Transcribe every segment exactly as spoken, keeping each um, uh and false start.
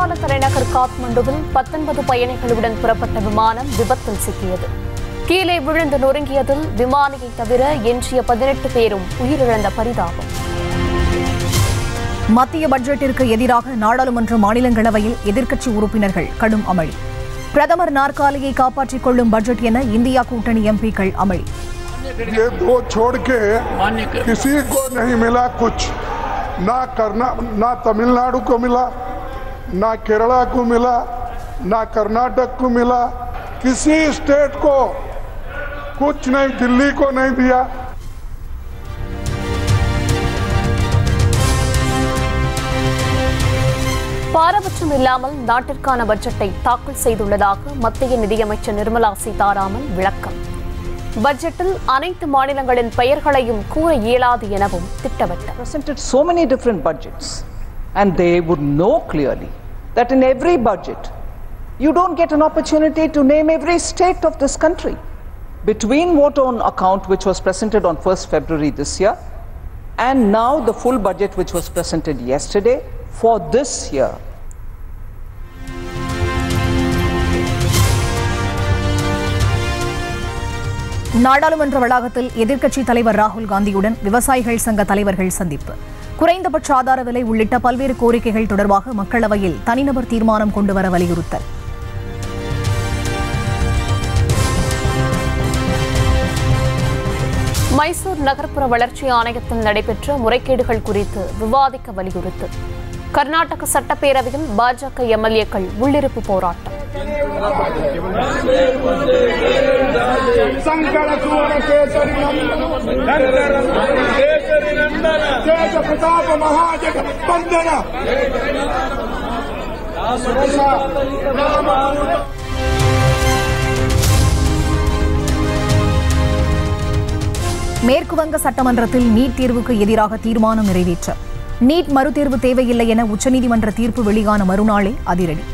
நேபாள தலைநகர் காத்மண்டுவில் பத்தொன்பது பயணிகளுடன் புறப்பட்ட விமானம் விபத்தில் சிக்கியது. கீழே விழுந்து நொறுங்கியதில் விமானியை தவிர எஞ்சிய பதினெட்டு பேரும் உயிரிழந்த பரிதாபம். மத்திய பட்ஜெட்டிற்கு எதிராக நாடாளுமன்ற மாநிலங்களவையில் எதிர்க்கட்சி உறுப்பினர்கள் கடும் அமளி. பிரதமர் நாற்காலியை காப்பாற்றிக் கொள்ளும் பட்ஜெட் என இந்தியா கூட்டணி எம்பிக்கள் அமளி. ये दो छोड़ के किसी को नहीं मिला कुछ, ना करना ना तमिलनाडु को मिला, ना केरला को मिला, ना कर्नाटक को मिला, किसी स्टेट को कुछ नहीं, दिल्ली को नहीं दिया. பாரபட்சம் இல்லாமல் நாட்டிற்கான பட்ஜெட்டை தாக்கல் செய்துள்ளதாக மத்திய நிதியமைச்சர் நிர்மலா சீதாராமன் விளக்கம். பட்ஜெட்டில் அனைத்து மாநிலங்களின் பெயர்களையும் கூற இயலாது எனவும் திட்டவட்டார். Presented so many different budgets and they would know clearly that in every budget you don't get an opportunity to name every state of this country. Between vote on account, which was presented on first February this year, and now the full budget which was presented yesterday for this year. நாடாளுமன்ற வளாகத்தில் எதிர்க்கட்சித் தலைவர் ராகுல் காந்தியுடன் விவசாயிகள் சங்க தலைவர்கள் சந்திப்பு. குறைந்தபட்ச ஆதார விலை உள்ளிட்ட பல்வேறு கோரிக்கைகள் தொடர்பாக மக்களவையில் தனிநபர் தீர்மானம் கொண்டுவர வலியுறுத்தல். மைசூர் நகர்ப்புற வளர்ச்சி ஆணையத்தில் நடைபெற்ற முறைகேடுகள் குறித்து விவாதிக்க வலியுறுத்து கர்நாடக சட்டப்பேரவையில் பாஜக எம்எல்ஏக்கள் உள்ளிருப்பு போராட்டம். மேற்குவங்க சட்டமன்றத்தில் நீட் தேர்வுக்கு எதிராக தீர்மானம் நிறைவேற்ற நீட் மறுதேர்வு தேவையில்லை என உச்சநீதிமன்ற தீர்ப்பு வெளியான மறுநாளே அதிரடி.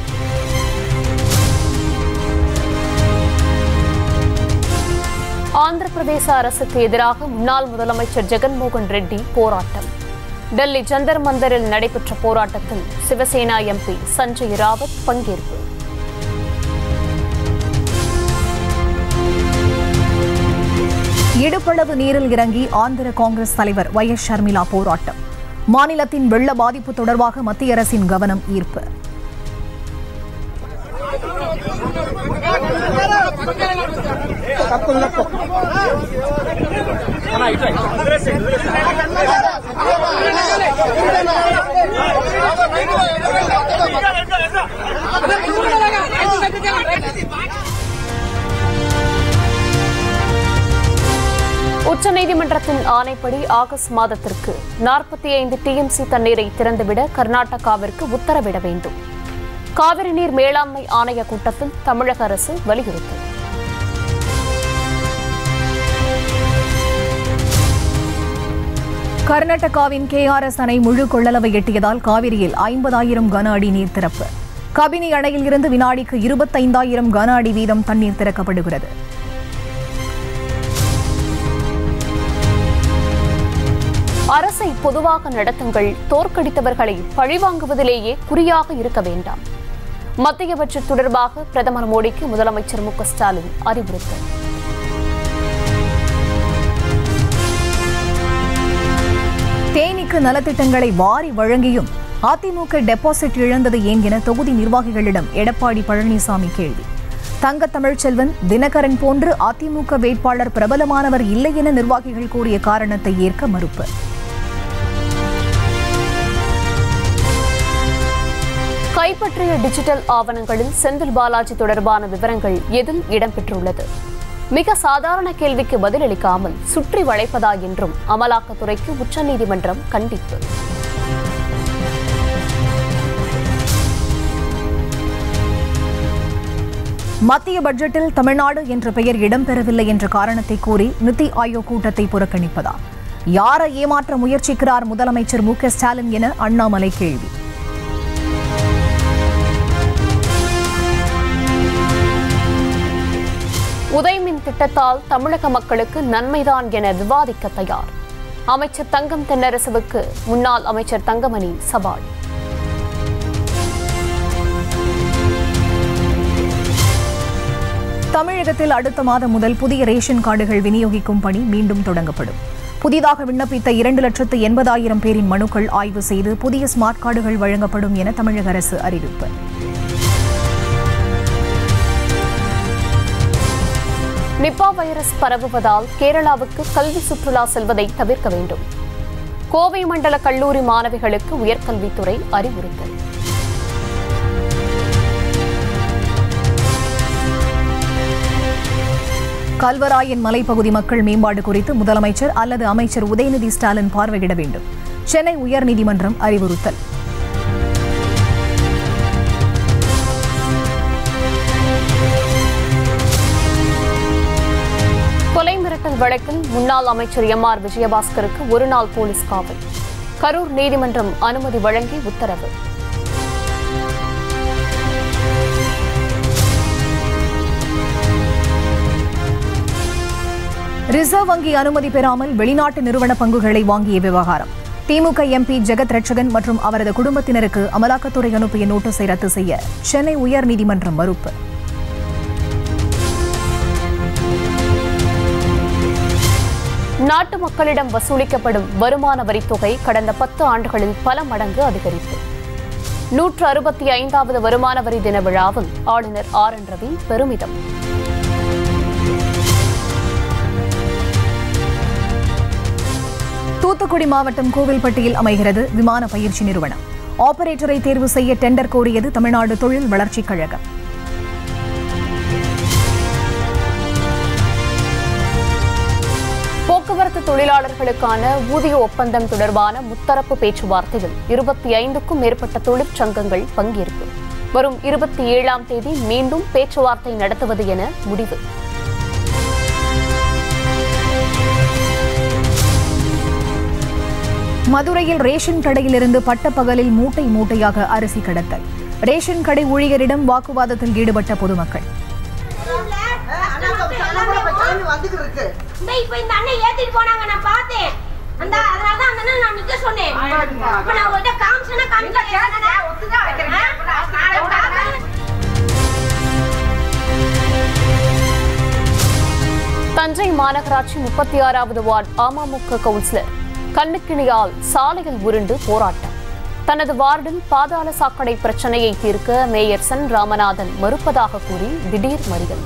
ஆந்திர பிரதேச அரசுக்கு எதிராக முன்னாள் முதலமைச்சர் ஜெகன்மோகன் ரெட்டி போராட்டம். டெல்லி ஜந்தர் மந்தரில் நடைபெற்ற போராட்டத்தில் சிவசேனா எம்பி சஞ்சய் ராவத் பங்கேற்பு. இடுப்பளவு நீரில் இறங்கி ஆந்திர காங்கிரஸ் தலைவர் ஒய் எஸ் ஷர்மிளா போராட்டம். மாநிலத்தின் வெள்ள பாதிப்பு தொடர்பாக மத்திய அரசின் கவனம் ஈர்ப்பு. உச்சநீதிமன்றத்தின் ஆணைப்படி ஆகஸ்ட் மாதத்திற்கு நாற்பத்தி ஐந்து டிஎம்சி தண்ணீரை திறந்துவிட கர்நாடகாவிற்கு உத்தரவிட வேண்டும். காவிரி நீர் மேலாண்மை ஆணைய கூட்டத்தில் தமிழக அரசு வலியுறுத்தல். கர்நாடகாவின் கே ஆர் எஸ் அணை முழு கொள்ளளவை எட்டியதால் காவிரியில் ஐம்பதாயிரம் கன அடி நீர் திறப்பு. கபினி அணையில் இருந்து வினாடிக்கு இருபத்தைந்தாயிரம் கன அடி வீதம் தண்ணீர் திறக்கப்படுகிறது. அரசை பொதுவாக நடத்துங்கள், தோற்கடித்தவர்களை பழிவாங்குவதிலேயே குறியாக இருக்க வேண்டாம். மத்திய பட்ஜெட் தொடர்பாக பிரதமர் மோடிக்கு முதலமைச்சர் மு க ஸ்டாலின் அறிவுறுத்தல். தேனிக்கு நலத்திட்டங்களை வாரி வழங்கியும் அதிமுக டெபாசிட் இழந்தது ஏன் என தொகுதி நிர்வாகிகளிடம் எடப்பாடி பழனிசாமி கேள்வி. தங்க தமிழ்ச்செல்வன், தினகரன் போன்று அதிமுக வேட்பாளர் பிரபலமானவர் இல்லை என நிர்வாகிகள் கூறிய காரணத்தை ஏற்க மறுப்பு. கைப்பற்றிய டிஜிட்டல் ஆவணங்களில் செந்தில் பாலாஜி தொடர்பான விவரங்கள் எதில் இடம்பெற்றுள்ளது? மிக சாதாரண கேள்விக்கு பதிலளிக்காமல் சுற்றி வளைப்பதா என்றும் அமலாக்கத்துறைக்கு உச்சநீதிமன்றம் கண்டிப்பு. மத்திய பட்ஜெட்டில் தமிழ்நாடு என்ற பெயர் இடம்பெறவில்லை என்ற காரணத்தை கூறி நிதி ஆயோக் கூட்டத்தை புறக்கணிப்பதா? யாரை ஏமாற்ற முயற்சிக்கிறார் முதலமைச்சர் மு க ஸ்டாலின் என அண்ணாமலை கேள்வி. உதயமின் திட்டத்தால் தமிழக மக்களுக்கு நன்மைதான் என விவாதிக்க தயார். அமைச்சர் தங்கம் தென்னரசுவுக்கு முன்னாள் அமைச்சர் தங்கமணி சவால். தமிழகத்தில் அடுத்த மாதம் முதல் புதிய ரேஷன் கார்டுகள் விநியோகிக்கும் பணி மீண்டும் தொடங்கப்படும். புதிதாக விண்ணப்பித்த இரண்டு லட்சத்து எண்பதாயிரம் பேரின் மனுக்கள் ஆய்வு செய்து புதிய ஸ்மார்ட் கார்டுகள் வழங்கப்படும் என தமிழக அரசு அறிவிப்பு. நிப்பா வைரஸ் பரவுவதால் கேரளாவுக்கு கல்வி சுற்றுலா செல்வதை தவிர்க்க வேண்டும். கோவை மண்டல கல்லூரி மாணவிகளுக்கு உயர்கல்வித்துறை அறிவுறுத்தல். கல்வராயன் மலைப்பகுதி மக்கள் மேம்பாடு குறித்து முதலமைச்சர் அல்லது அமைச்சர் உதயநிதி ஸ்டாலின் பார்வையிட வேண்டும். சென்னை உயர்நீதிமன்றம் அறிவுறுத்தல். கொலை மிரட்டல் வழக்கில் முன்னாள் அமைச்சர் எம் ஆர் விஜயபாஸ்கருக்கு ஒருநாள் போலீஸ் காவல். கரூர் நீதிமன்றம் அனுமதி வழங்கி உத்தரவு. ரிசர்வ் வங்கி அனுமதி பெறாமல் வெளிநாட்டு நிறுவன பங்குகளை வாங்கிய விவகாரம். திமுக எம்பி ஜெகத் ரட்சகன் மற்றும் அவரது குடும்பத்தினருக்கு அமலாக்கத்துறை அனுப்பிய நோட்டீஸை ரத்து செய்ய சென்னை உயர்நீதிமன்றம் மறுப்பு. நாட்டு மக்களிடம் வசூலிக்கப்படும் வருமான வரித்தொகை கடந்த பத்து ஆண்டுகளில் பல மடங்கு அதிகரிப்பு. நூற்று அறுபத்தி ஐந்தாவது வருமான வரி தின விழாவில் ஆளுநர் ஆர் என் ரவி பெருமிதம். தூத்துக்குடி மாவட்டம் கோவில்பட்டியில் அமைகிறது விமான பயிற்சி நிறுவனம். ஆபரேட்டரை தேர்வு செய்ய டெண்டர் கோரியது தமிழ்நாடு தொழில் வளர்ச்சிக் கழகம். போக்குவரத்து தொழிலாளர்களுக்கான ஊதிய ஒப்பந்தம் தொடர்பான முத்தரப்பு பேச்சுவார்த்தையில் இருபத்தி ஐந்துக்கும் மேற்பட்ட தொழிற்சங்கங்கள் பங்கேற்பு. வரும் இருபத்தி ஏழாம் தேதி மீண்டும் பேச்சுவார்த்தை நடத்துவது என முடிவு. மதுரையில் ரேஷன் கடையிலிருந்து பட்டப்பகலில் மூட்டை மூட்டையாக அரிசி கடத்தல். ரேஷன் கடை ஊழியரிடம் வாக்குவாதத்தில் ஈடுபட்ட பொதுமக்கள். தஞ்சை மாநகராட்சி முப்பத்தி ஆறாவது வார்டு அமமுக கவுன்சிலர் கண்ணுக்கிணியால் சாலையில் உருண்டு போராட்டம். தனது வார்டில் பாதாள சாக்கடை பிரச்சனையை தீர்க்க மேயர் சென் ராமநாதன் மறுப்பதாக கூறி திடீர் மறியல்.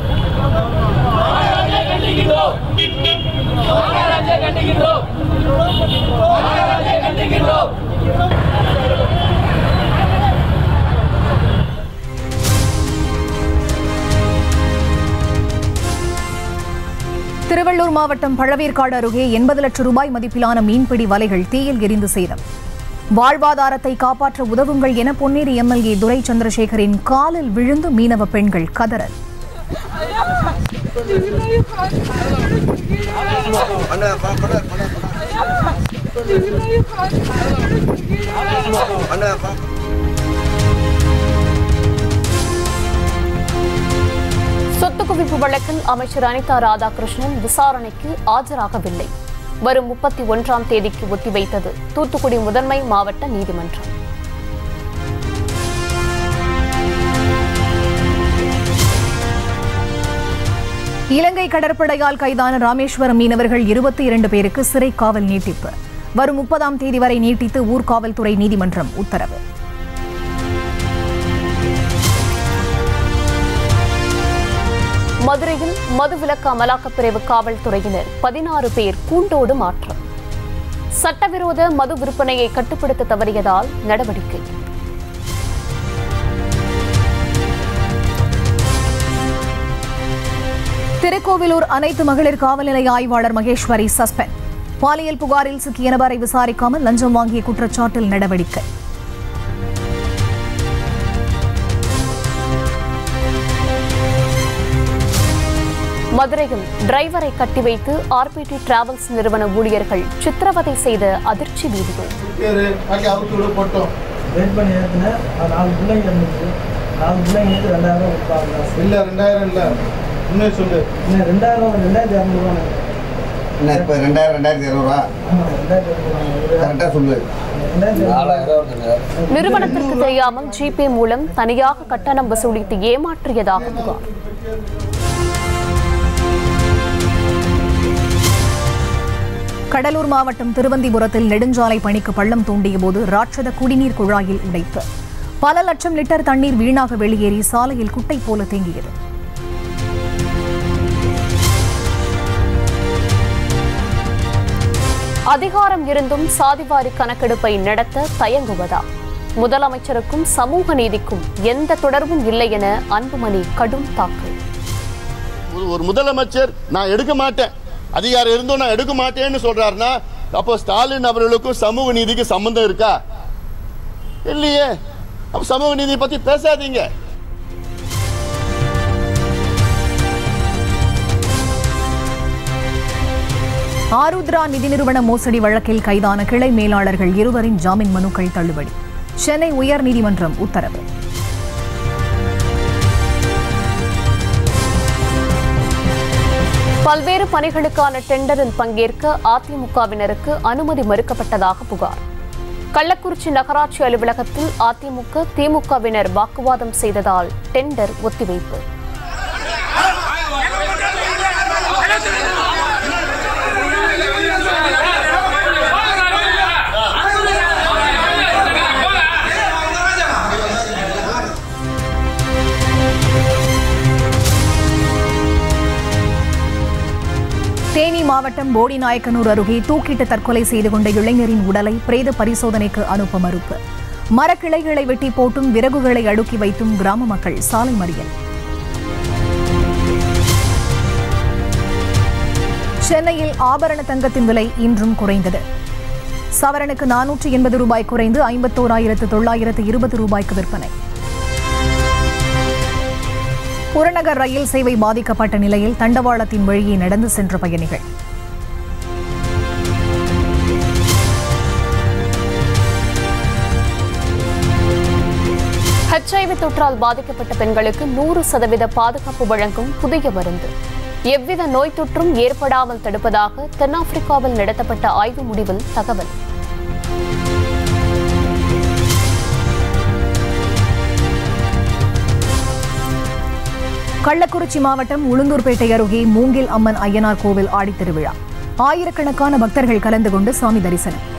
திருவள்ளூர் மாவட்டம் பழவேற்காடு அருகே எண்பது லட்சம் ரூபாய் மதிப்பிலான மீன்பிடி வலைகள் தீயில் எரிந்து சேதம். வாழ்வாதாரத்தை காப்பாற்ற உதவுங்கள் என பொன்னேரி எம்எல்ஏ துரை சந்திரசேகரின் காலில் விழுந்து மீனவ பெண்கள் கதறல். சொத்து குவிப்பு வழக்கில் அமைச்சர் அனிதா ராதாகிருஷ்ணன் விசாரணைக்கு ஆஜராகவில்லை. வரும் முப்பத்தி ஒன்றாம் தேதிக்கு ஒத்திவைத்தது தூத்துக்குடி முதன்மை மாவட்ட நீதிமன்றம். இலங்கை கடற்படையால் கைதான ராமேஸ்வரம் மீனவர்கள் இருபத்தி இரண்டு பேருக்கு சிறை காவல் நீட்டிப்பு. வரும் முப்பதாம் தேதி வரை நீட்டித்து ஊர்காவல்துறை நீதிமன்றம் உத்தரவு. மதுரையில் மதுவிலக்கு அமலாக்கப் பிரிவு காவல்துறையினர் பதினாறு பேர் கூண்டோடு மாற்றம். சட்டவிரோத மது விற்பனையை கட்டுப்படுத்த தவறியதால் நடவடிக்கை. திருக்கோவிலூர் அனைத்து மகளிர் காவல் நிலைய ஆய்வாளர் மகேஸ்வரி சஸ்பெண்ட். பாலியல் புகாரில் சிக்கிய நபரை விசாரிக்காமல் லஞ்சம் வாங்கிய குற்றச்சாட்டில் நடவடிக்கை. மதுரையில் டிரைவரை கட்டி வைத்து ஆர்பிடி டிராவல்ஸ் நிறுவன ஊழியர்கள் சித்திரவதை செய்த அதிர்ச்சி வீடியோ. ரெண்டாயிரம் ரெண்டாயிரத்தி இருநூறுவா கரெக்டாக சொல்லு. நிறுவனத்திற்கு தெரியாமல் ஜிபே மூலம் தனியாக கட்டணம் வசூலித்து ஏமாற்றியதாக புகார். கடலூர் மாவட்டம் திருவந்திபுரத்தில் நெடுஞ்சாலை பணிக்கு பள்ளம் தோண்டிய போது ராட்சத குடிநீர் குழாயில் உடைப்பு பல லட்சம் லிட்டர் தண்ணீர் வீணாக வெளியேறி சாலையில் குட்டை போல தேங்கியது. அதிகாரம் இருந்தும் சாதிவாரி கணக்கெடுப்பை நடத்த தயங்குவதா? முதலமைச்சருக்கும் சமூக நீதிக்கும் எந்த தொடர்பும் இல்லை என அன்புமணி கடும் தாக்கல். ஒரு முதலமைச்சர் நான் எடுக்க மாட்டேன், அதிகாரம் இருந்தும் நான் எடுக்க மாட்டேன்னு சொல்றாருன்னா அப்போ ஸ்டாலின் அவர்களுக்கும் சமூக நீதிக்கு சம்பந்தம் இருக்கா? இல்லையே. அப்ப சமூக நீதியை பத்தி பேசாதீங்க. ஆருத்ரா நிதி நிறுவன மோசடி வழக்கில் கைதான கிளை மேலாளர்கள் இருவரின் ஜாமீன் மனுக்கள் தள்ளுபடி. சென்னை உயர்நீதிமன்றம் உத்தரவு. பல்வேறு பணிகளுக்கான டெண்டரில் பங்கேற்க அதிமுகவினருக்கு அனுமதி மறுக்கப்பட்டதாக புகார். கள்ளக்குறிச்சி நகராட்சி அலுவலகத்தில் அதிமுக திமுகவினர் வாக்குவாதம் செய்ததால் டெண்டர் ஒத்திவைப்பு. தேனி மாவட்டம் போடிநாயக்கனூர் அருகே தூக்கிட்டு தற்கொலை செய்து கொண்ட இளைஞரின் உடலை பிரேத பரிசோதனைக்கு அனுப்ப மறுப்பு. மரக்கிளைகளை வெட்டி போட்டும் விறகுகளை அடுக்கி வைத்தும் கிராம மக்கள் சாலை மறியல். சென்னையில் ஆபரண தங்கத்தின் விலை இன்றும் குறைந்தது. சவரனுக்கு நானூற்று எண்பது ரூபாய் குறைந்து ஐம்பத்தோராயிரத்து தொள்ளாயிரத்து இருபது ரூபாய்க்கு விற்பனை. புறநகர் ரயில் சேவை பாதிக்கப்பட்ட நிலையில் தண்டவாளத்தின் வழியே நடந்து சென்ற பயணிகள். ஹெச்ஐவி தொற்றால் பாதிக்கப்பட்ட பெண்களுக்கு நூறு சதவீத பாதுகாப்பு வழங்கும் புதிய மருந்து எவ்வித நோய் தொற்றும் ஏற்படாமல் தடுப்பதாக தென்னாப்பிரிக்காவில் நடத்தப்பட்ட ஆய்வு முடிவில் தகவல். கள்ளக்குறிச்சி மாவட்டம் உளுந்தூர்பேட்டை அருகே மூங்கில் அம்மன் ஐயனார் கோவில் ஆடித்திருவிழா. ஆயிரக்கணக்கான பக்தர்கள் கலந்து கொண்டு சாமி தரிசனம்.